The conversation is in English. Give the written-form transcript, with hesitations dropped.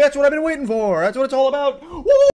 That's what I've been waiting for. That's what it's all about. Woo!